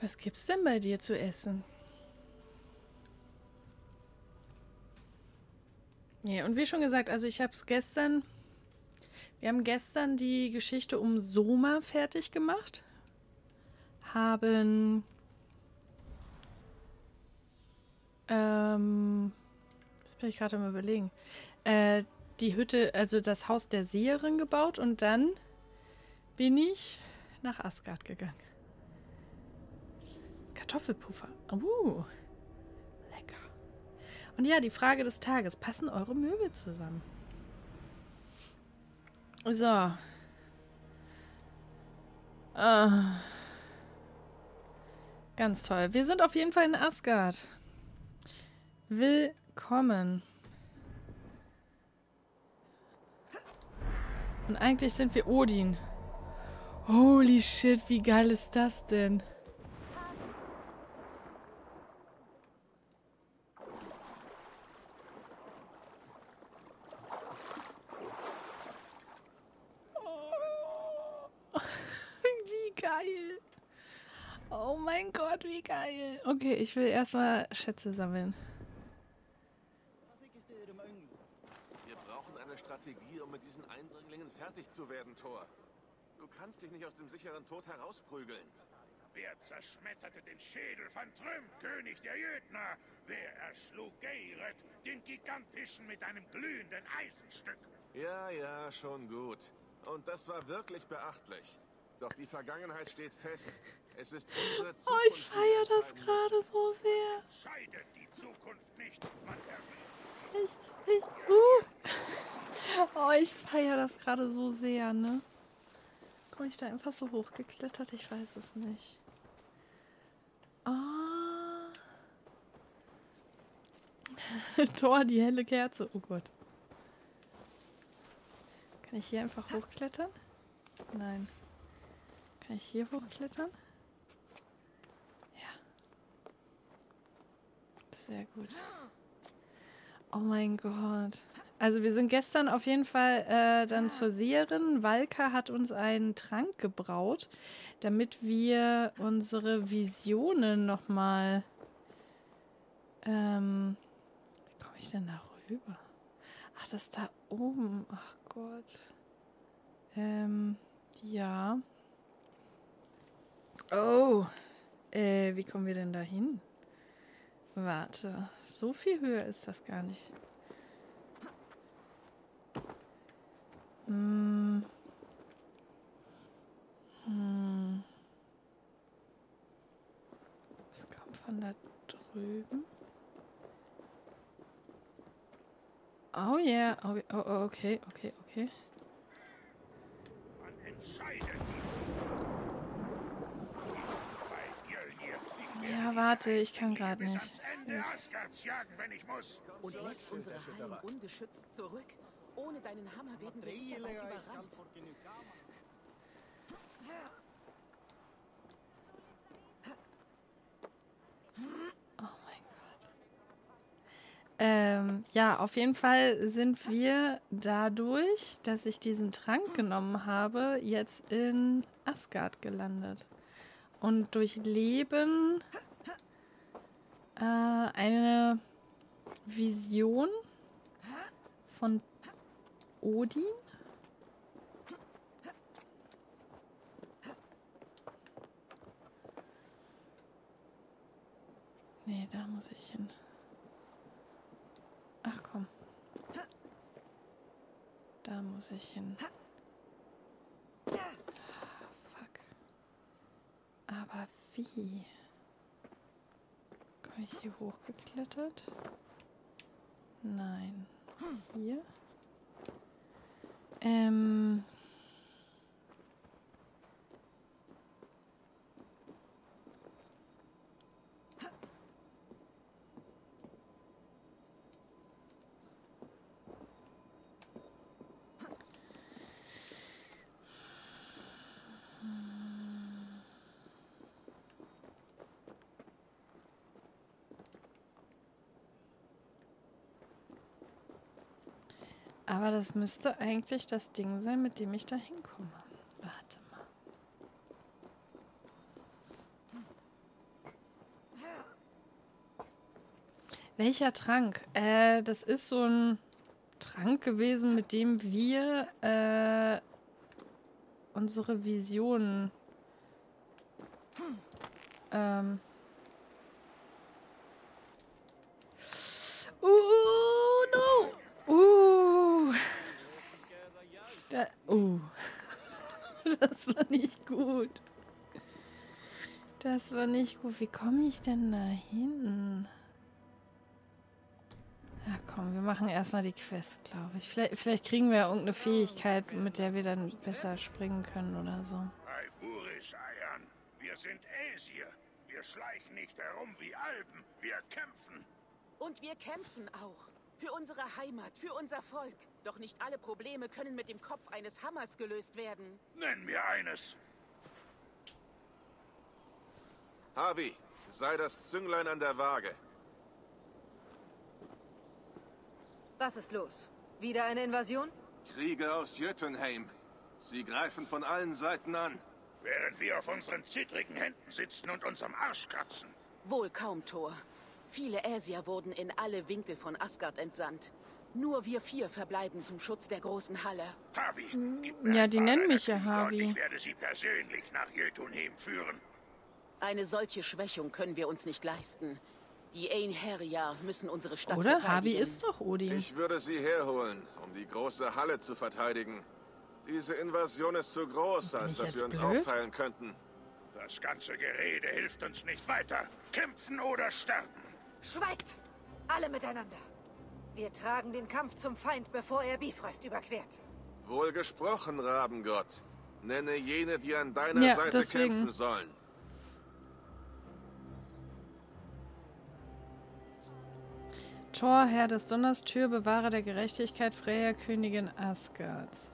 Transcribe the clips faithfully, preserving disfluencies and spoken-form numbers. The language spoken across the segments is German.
Was gibt's denn bei dir zu essen? Ja, und wie schon gesagt, also ich habe es gestern, wir haben gestern die Geschichte um Soma fertig gemacht, haben, ähm, das bin ich gerade am Überlegen, äh, die Hütte, also das Haus der Seherin gebaut und dann bin ich nach Asgard gegangen. Kartoffelpuffer. Uh, lecker. Und ja, die Frage des Tages. Passen eure Möbel zusammen? So. Äh, ganz toll. Wir sind auf jeden Fall in Asgard. Willkommen. Und eigentlich sind wir Odin. Holy shit, wie geil ist das denn? Wie geil. Oh mein Gott, wie geil. Okay, ich will erstmal Schätze sammeln. Wir brauchen eine Strategie, um mit diesen Eindringlingen fertig zu werden, Thor. Du kannst dich nicht aus dem sicheren Tod herausprügeln. Wer zerschmetterte den Schädel von Trüm, König der Jötner? Wer erschlug Geiret, den Gigantischen, mit einem glühenden Eisenstück? Ja, ja, schon gut. Und das war wirklich beachtlich. Doch die Vergangenheit steht fest. Es ist unsere Zukunft. Oh, ich feiere das gerade so sehr. Scheidet die Zukunft nicht, man erwähnt. Ich, ich, uh. Oh, ich feiere das gerade so sehr, ne? Komme ich da einfach so hochgeklettert? Ich weiß es nicht. Ah. Tor, die helle Kerze. Oh Gott. Kann ich hier einfach hochklettern? Nein. Kann ich hier hochklettern? Ja. Sehr gut. Oh mein Gott. Also wir sind gestern auf jeden Fall äh, dann zur Seherin. Valka hat uns einen Trank gebraut, damit wir unsere Visionen nochmal... Ähm, wie komme ich denn da rüber? Ach, das ist da oben. Ach Gott. Ähm, ja. Oh. Äh, wie kommen wir denn da hin? Warte. So viel höher ist das gar nicht. Hm. Hm. Das kommt von da drüben. Oh yeah. Oh, oh, okay, okay, okay. Man entscheidet die Zukunft. Ja, warte, ich kann gerade nicht. Ans Ende Asgards jagen, wenn ich muss. Und lässt unsere Hallen ungeschützt zurück. Ohne deinen Hammer werden wir sicher bald überrannt. Oh mein Gott. Ähm, ja, auf jeden Fall sind wir dadurch, dass ich diesen Trank genommen habe, jetzt in Asgard gelandet. Und durchleben äh, eine Vision von Odin. Nee, da muss ich hin. Ach komm. Da muss ich hin. Fuck. Aber wie? Komme ich hier hochgeklettert? Nein. Hier? Ähm... Aber das müsste eigentlich das Ding sein, mit dem ich da hinkomme. Warte mal. Welcher Trank? Äh, das ist so ein Trank gewesen, mit dem wir äh, unsere Visionen ähm Uh, no! Uh! Da, uh. Das war nicht gut. Das war nicht gut. Wie komme ich denn da hin? Ja, komm, wir machen erstmal die Quest, glaube ich. Vielleicht, vielleicht kriegen wir ja irgendeine Fähigkeit, mit der wir dann besser springen können oder so. Bei Buris-Eiern. Wir sind Äsier. Wir schleichen nicht herum wie Alben. Wir kämpfen. Und wir kämpfen auch. Für unsere Heimat, für unser Volk. Doch nicht alle Probleme können mit dem Kopf eines Hammers gelöst werden. Nenn mir eines. Harvey, sei das Zünglein an der Waage. Was ist los? Wieder eine Invasion? Krieger aus Jötunheim. Sie greifen von allen Seiten an. Während wir auf unseren zittrigen Händen sitzen und uns am Arsch kratzen. Wohl kaum, Thor. Viele Äsier wurden in alle Winkel von Asgard entsandt. Nur wir vier verbleiben zum Schutz der großen Halle. Harvey, gib mir Ja, ein die paar nennen deiner mich ja Krieger und Harvey. ich werde sie persönlich nach Jötunheim führen. Eine solche Schwächung können wir uns nicht leisten. Die Einherjar müssen unsere Stadt Oder? verteidigen. Harvey ist doch Odin. Ich würde sie herholen, um die große Halle zu verteidigen. Diese Invasion ist zu groß, Bin als ich dass jetzt wir uns blöd? aufteilen könnten. Das ganze Gerede hilft uns nicht weiter. Kämpfen oder sterben. Schweigt! Alle miteinander. Wir tragen den Kampf zum Feind, bevor er Bifrost überquert. Wohl gesprochen, Rabengott. Nenne jene, die an deiner Ja, Seite deswegen. kämpfen sollen. Thor, Herr des Donners, Tür, Bewahrer der Gerechtigkeit, Freya, Königin Asgards.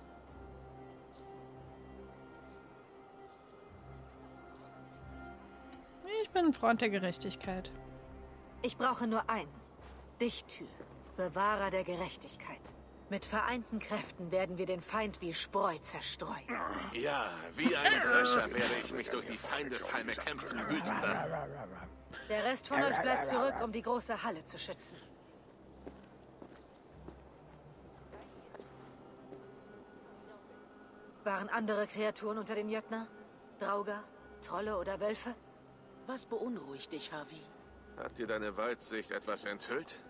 Ich bin ein Freund der Gerechtigkeit. Ich brauche nur einen. Dich, Tür. Bewahrer der Gerechtigkeit. Mit vereinten Kräften werden wir den Feind wie Spreu zerstreuen. Ja, wie ein Frescher werde ich mich durch die Feindesheime kämpfen, wütender. Der Rest von euch bleibt zurück, um die große Halle zu schützen. Waren andere Kreaturen unter den Jötner? Drauger, Trolle oder Wölfe? Was beunruhigt dich, Harvey? Hat dir deine Weitsicht etwas enthüllt?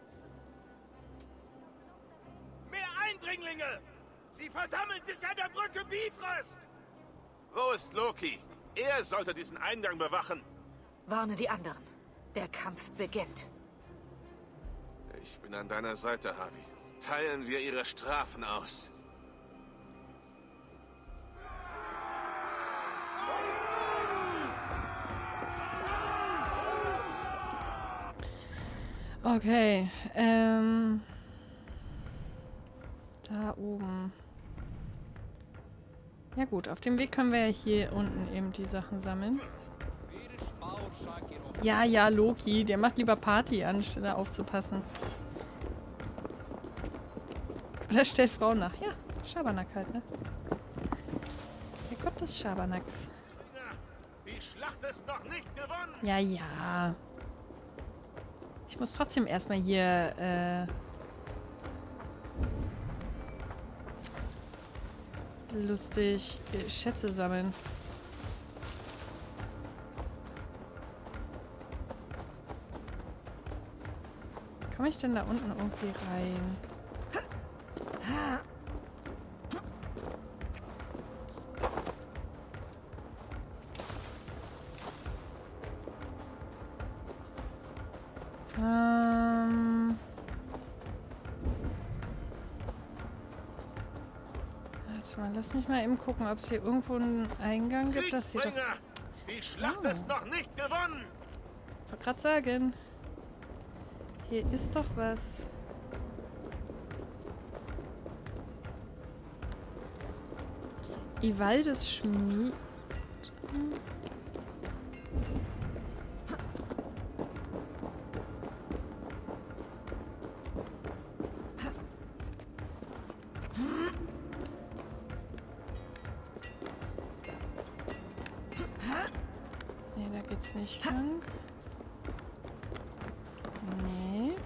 Mehr Eindringlinge! Sie versammeln sich an der Brücke Bifrost! Wo ist Loki? Er sollte diesen Eingang bewachen. Warne die anderen. Der Kampf beginnt. Ich bin an deiner Seite, Harvey. Teilen wir ihre Strafen aus. Okay, ähm... da oben. Ja gut, auf dem Weg können wir ja hier unten eben die Sachen sammeln. Ja, ja, Loki, der macht lieber Party an, statt da aufzupassen. Oder stellt Frauen nach. Ja, Schabernack halt, ne? Der Gott des Schabernacks. Die Schlacht ist noch nicht gewonnen! Ja, ja. Ich muss trotzdem erstmal hier, äh... lustig äh, Schätze sammeln. Komme ich denn da unten irgendwie rein? Ähm... Warte mal, lass mich mal eben gucken, ob es hier irgendwo einen Eingang gibt. Das hier doch... Kriegsbringer! Die Schlacht Oh. ist noch nicht gewonnen! Ich wollte gerade sagen. Hier ist doch was. Ivaldes Schmied. Nee, da geht's nicht lang. Nee.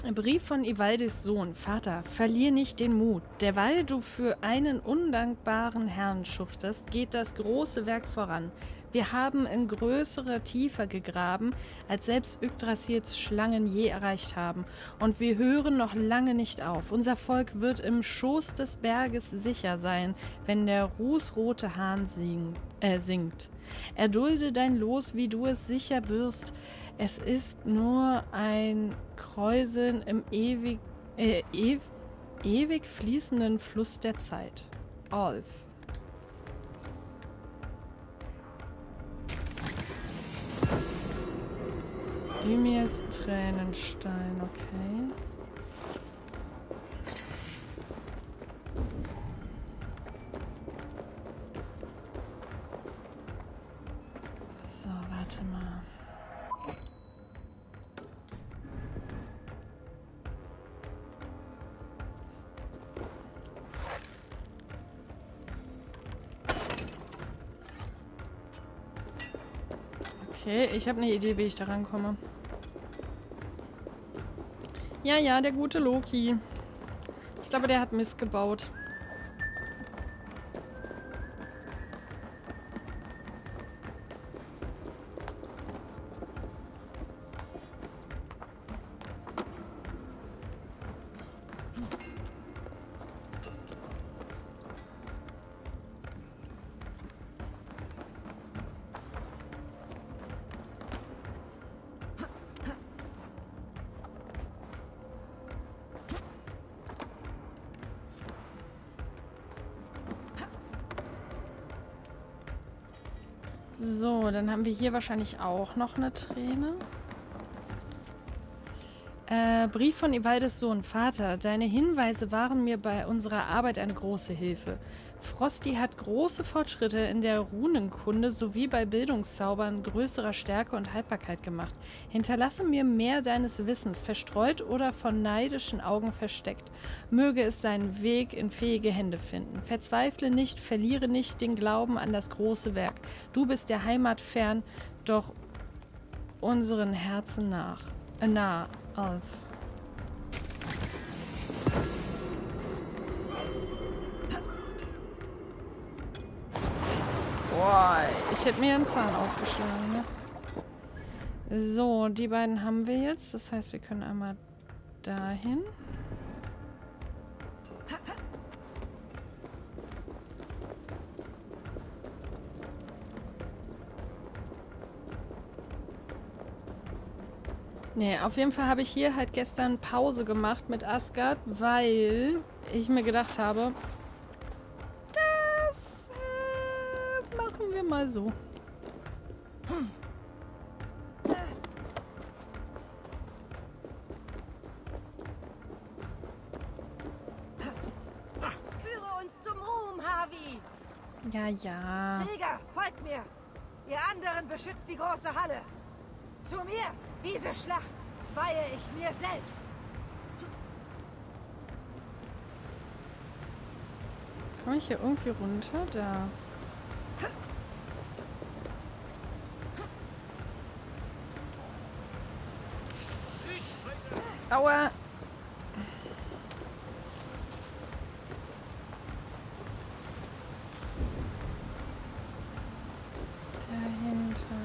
Brief von Ivaldis Sohn. Vater, verlier nicht den Mut. Derweil du für einen undankbaren Herrn schuftest, geht das große Werk voran. Wir haben in größerer Tiefe gegraben, als selbst Yggdrasils Schlangen je erreicht haben. Und wir hören noch lange nicht auf. Unser Volk wird im Schoß des Berges sicher sein, wenn der rußrote Hahn sing, äh, singt. Erdulde dein Los, wie du es sicher wirst. Es ist nur ein Kräuseln im ewig, äh, ew, ewig fließenden Fluss der Zeit. Alf. Ymirs Tränenstein, okay. So, warte mal. Okay, ich habe eine Idee, wie ich da rankomme. Ja, ja, der gute Loki. Ich glaube, der hat Mist gebaut. So, dann haben wir hier wahrscheinlich auch noch eine Träne. Äh, Brief von Ivaldis Sohn. Vater, deine Hinweise waren mir bei unserer Arbeit eine große Hilfe. Frosty hat große Fortschritte in der Runenkunde sowie bei Bildungszaubern größerer Stärke und Haltbarkeit gemacht. Hinterlasse mir mehr deines Wissens, verstreut oder von neidischen Augen versteckt. Möge es seinen Weg in fähige Hände finden. Verzweifle nicht, verliere nicht den Glauben an das große Werk. Du bist der Heimat fern, doch unseren Herzen nach. Äh, nah, Alf. Boah, ich hätte mir einen Zahn ausgeschlagen, ne? So, die beiden haben wir jetzt. Das heißt, wir können einmal dahin. Nee, auf jeden Fall habe ich hier halt gestern Pause gemacht mit Asgard, weil ich mir gedacht habe, das äh, machen wir mal so. Hm. Führe uns zum Ruhm, Harvey! Ja, ja. Krieger, folgt mir! Ihr anderen beschützt die große Halle! Zu mir! Diese Schlacht weihe ich mir selbst! Komme ich hier irgendwie runter? Da. Aua! Dahinter.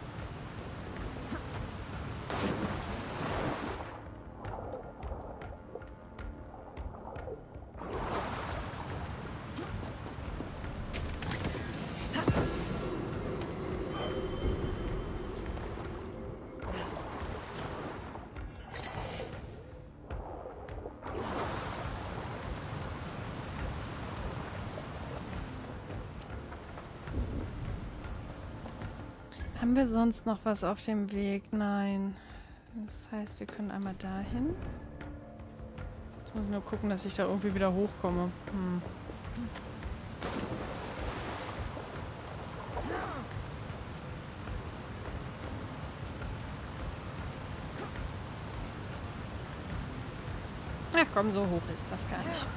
Haben wir sonst noch was auf dem Weg? Nein. Das heißt, wir können einmal dahin. Ich muss nur gucken, dass ich da irgendwie wieder hochkomme. Hm. Ach komm, so hoch ist das gar nicht.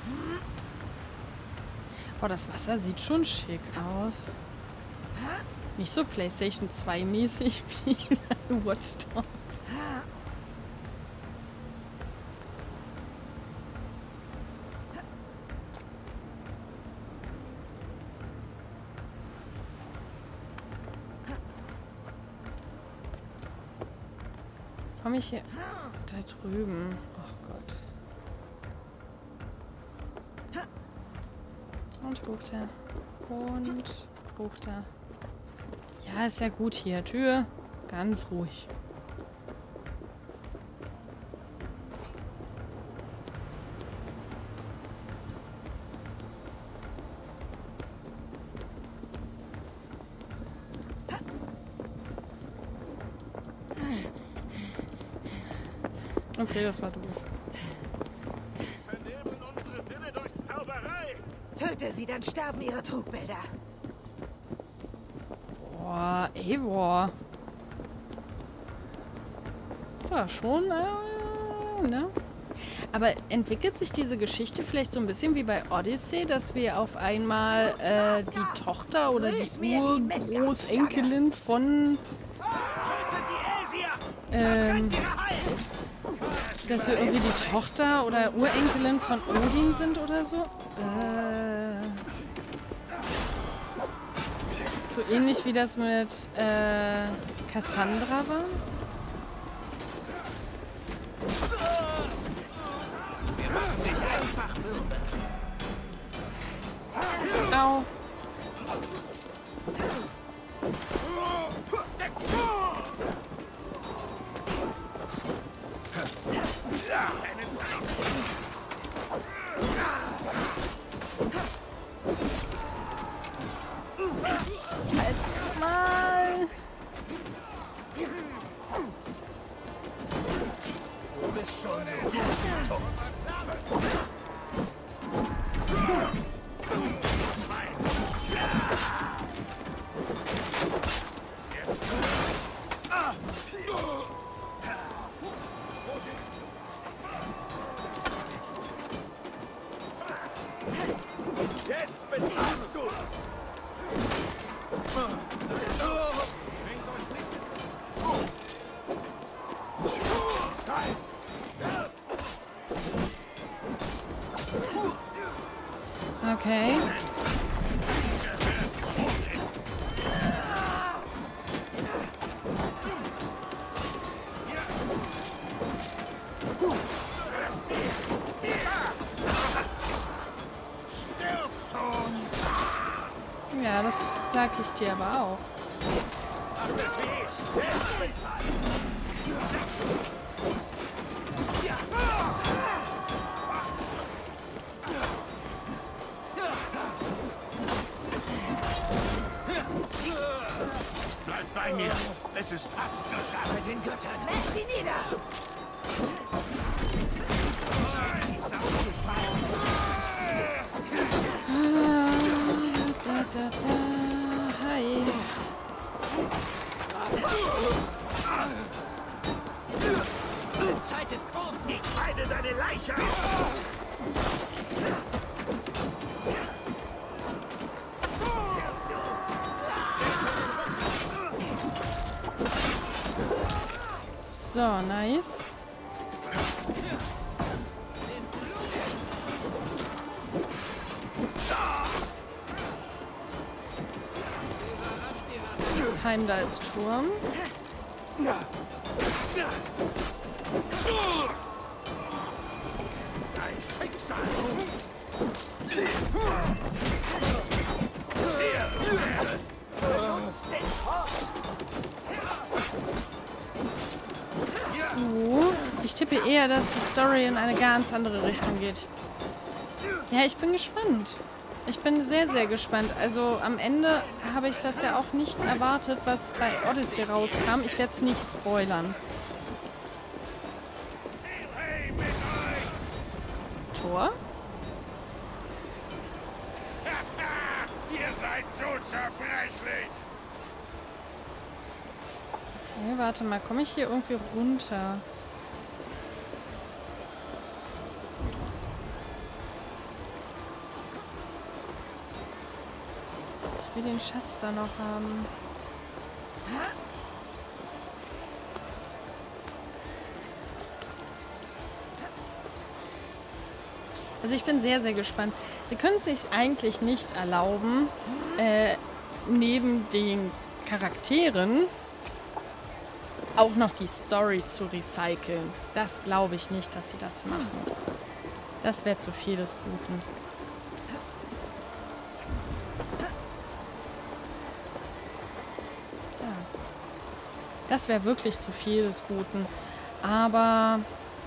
Boah, das Wasser sieht schon schick aus. Nicht so PlayStation zwei mäßig wie bei Watch Dogs. Komme ich hier? Da drüben. Oh Gott. Und hoch da. Und hoch da. Ja, ist ja gut hier. Tür. Ganz ruhig. Okay, das war doof. Vernehmen unsere Sinne durch Zauberei. Töte sie, dann sterben ihre Trugbilder. Boah, Eivor. Ist ja schon, äh, ne? Aber entwickelt sich diese Geschichte vielleicht so ein bisschen wie bei Odyssey, dass wir auf einmal äh, die Tochter oder die Urgroßenkelin von ähm, dass wir irgendwie die Tochter oder Urenkelin von Odin sind oder so? Äh, so ähnlich wie das mit äh, Cassandra war? Au. Halt mal. Du bist schon so. Jetzt bezahlst du! Okay. Ja, das sag ich dir aber auch. Bleib bei mir. Es ist fast geschafft. Bei den Göttern. Mess sie nieder! Da, da, da. Hi. Die Zeit ist um. Ich schneide deine Leiche auf. So, nice. Heimdallsturm. Dein Schicksal. So. Ich tippe eher, dass die Story in eine ganz andere Richtung geht. Ja, ich bin gespannt. Ich bin sehr, sehr gespannt. Also am Ende habe ich das ja auch nicht erwartet, was bei Odyssey rauskam. Ich werde es nicht spoilern. Tor? Ihr seid so zerbrechlich. Okay, warte mal. Komme ich hier irgendwie runter? Ich will den Schatz da noch haben. Also ich bin sehr, sehr gespannt. Sie können es sich eigentlich nicht erlauben, äh, neben den Charakteren auch noch die Story zu recyceln. Das glaube ich nicht, dass sie das machen. Das wäre zu viel des Guten. Ja. Das wäre wirklich zu viel des Guten. Aber...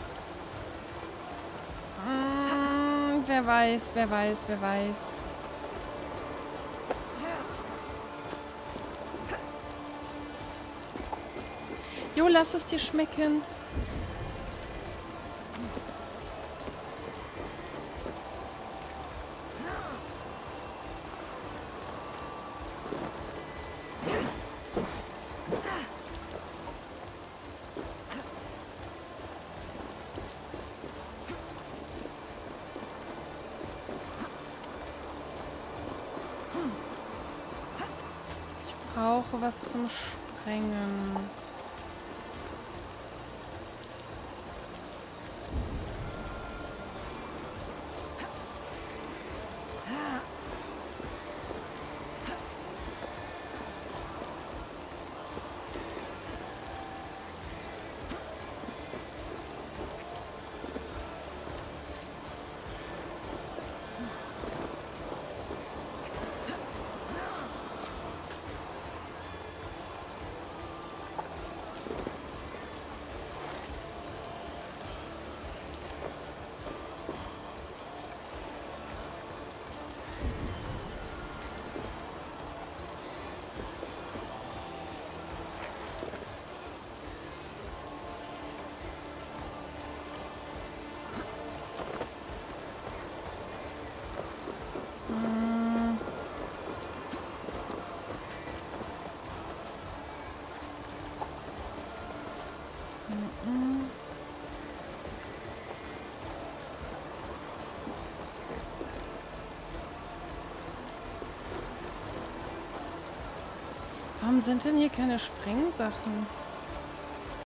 Mh, wer weiß, wer weiß, wer weiß. Jo, lass es dir schmecken. Ich brauche was zum Sprengen. Warum sind denn hier keine Sprengsachen?